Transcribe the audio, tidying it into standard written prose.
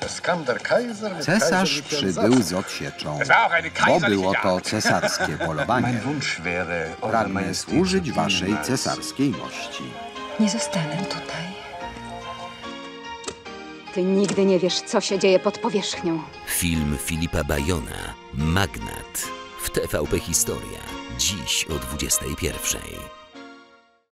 Cesarz przybył z odsieczą, bo było to cesarskie polowanie. Pragnę służyć waszej cesarskiej mości. Nie zostanę tutaj. Ty nigdy nie wiesz, co się dzieje pod powierzchnią. Film Filipa Bajona, Magnat. W TVP Historia. Dziś o 21:00.